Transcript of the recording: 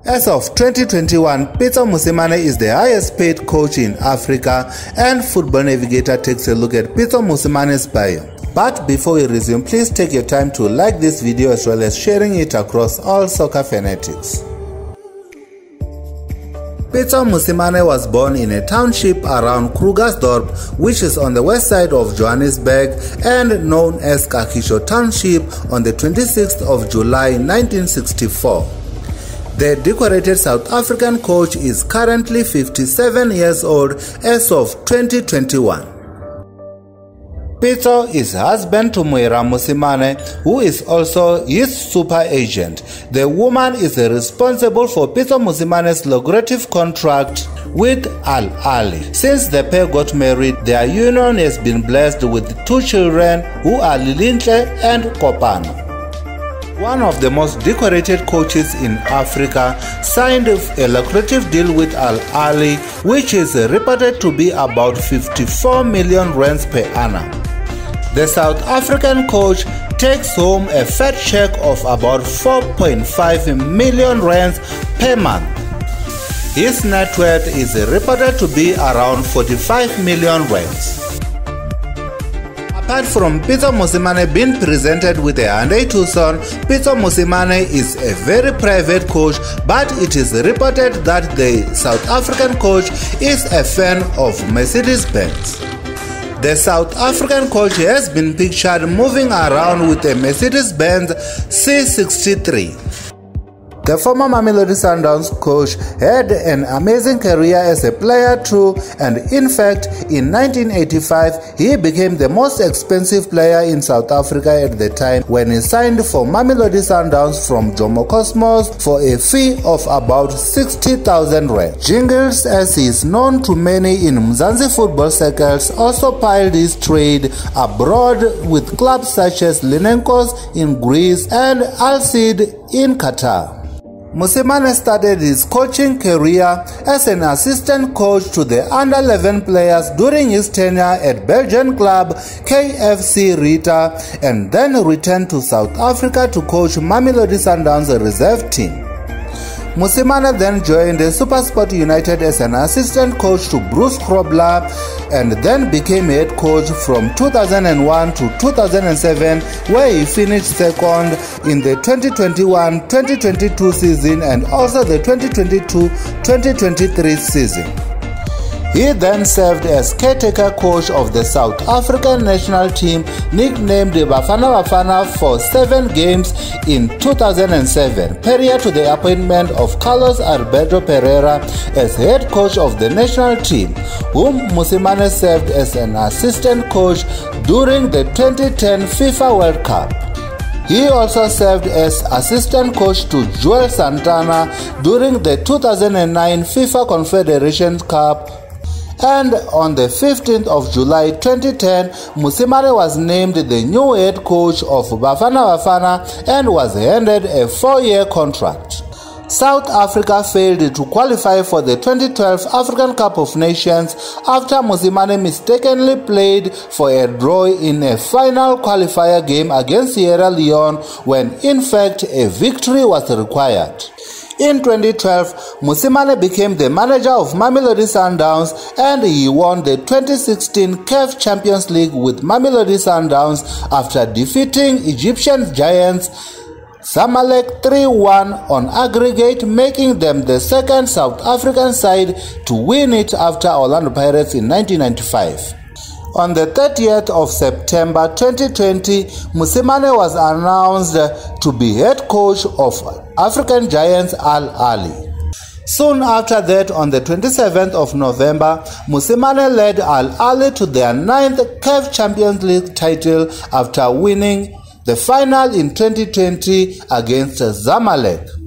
As of 2021, Pitso Mosimane is the highest paid coach in Africa, and Football Navigator takes a look at Pitso Mosimane's bio. But before we resume, please take your time to like this video as well as sharing it across all soccer fanatics. Pitso Mosimane was born in a township around Krugersdorp, which is on the west side of Johannesburg and known as Kagiso Township, on the 26th of July 1964. The decorated South African coach is currently 57 years old as of 2021. Pitso is husband to Moira Mosimane, who is also his super agent. The woman is responsible for Pitso Mosimane's lucrative contract with Al Ahly. Since the pair got married, their union has been blessed with 2 children, who are Lilintle and Kopano. One of the most decorated coaches in Africa signed a lucrative deal with Al Ahly, which is reported to be about 54 million rands per annum. The South African coach takes home a fat check of about 4.5 million rands per month. His net worth is reported to be around 45 million rands. Apart from Pitso Mosimane being presented with a Hyundai Tucson, Pitso Mosimane is a very private coach, but it is reported that the South African coach is a fan of Mercedes-Benz. The South African coach has been pictured moving around with a Mercedes-Benz C63. The former Mamelodi Sundowns coach had an amazing career as a player too, and in fact, in 1985, he became the most expensive player in South Africa at the time when he signed for Mamelodi Sundowns from Jomo Cosmos for a fee of about 60,000 rand. Jingles, as he is known to many in Mzansi football circles, also piled his trade abroad with clubs such as Linenkos in Greece and Al Sadd in Qatar. Mosimane started his coaching career as an assistant coach to the under-11 players during his tenure at Belgian club KFC Rita, and then returned to South Africa to coach Mamelodi Sundowns reserve team. Mosimane then joined SuperSport United as an assistant coach to Bruce Grobler, and then became head coach from 2001 to 2007, where he finished second in the 2021-2022 season and also the 2022-2023 season. He then served as caretaker coach of the South African national team, nicknamed Bafana Bafana, for 7 games in 2007, prior to the appointment of Carlos Alberto Pereira as head coach of the national team, whom Mosimane served as an assistant coach during the 2010 FIFA World Cup. He also served as assistant coach to Joel Santana during the 2009 FIFA Confederations Cup. And on the 15th of July 2010, Mosimane was named the new head coach of Bafana Bafana and was handed a 4-year contract. South Africa failed to qualify for the 2012 African Cup of Nations after Mosimane mistakenly played for a draw in a final qualifier game against Sierra Leone, when in fact a victory was required. In 2012, Mosimane became the manager of Mamelodi Sundowns, and he won the 2016 CAF Champions League with Mamelodi Sundowns after defeating Egyptian giants Zamalek 3-1 on aggregate, making them the second South African side to win it after Orlando Pirates in 1995. On the 30th of September 2020, Mosimane was announced to be head coach of African giants Al Ahly. Soon after that, on the 27th of November, Mosimane led Al Ahly to their 9th CAF Champions League title after winning the final in 2020 against Zamalek.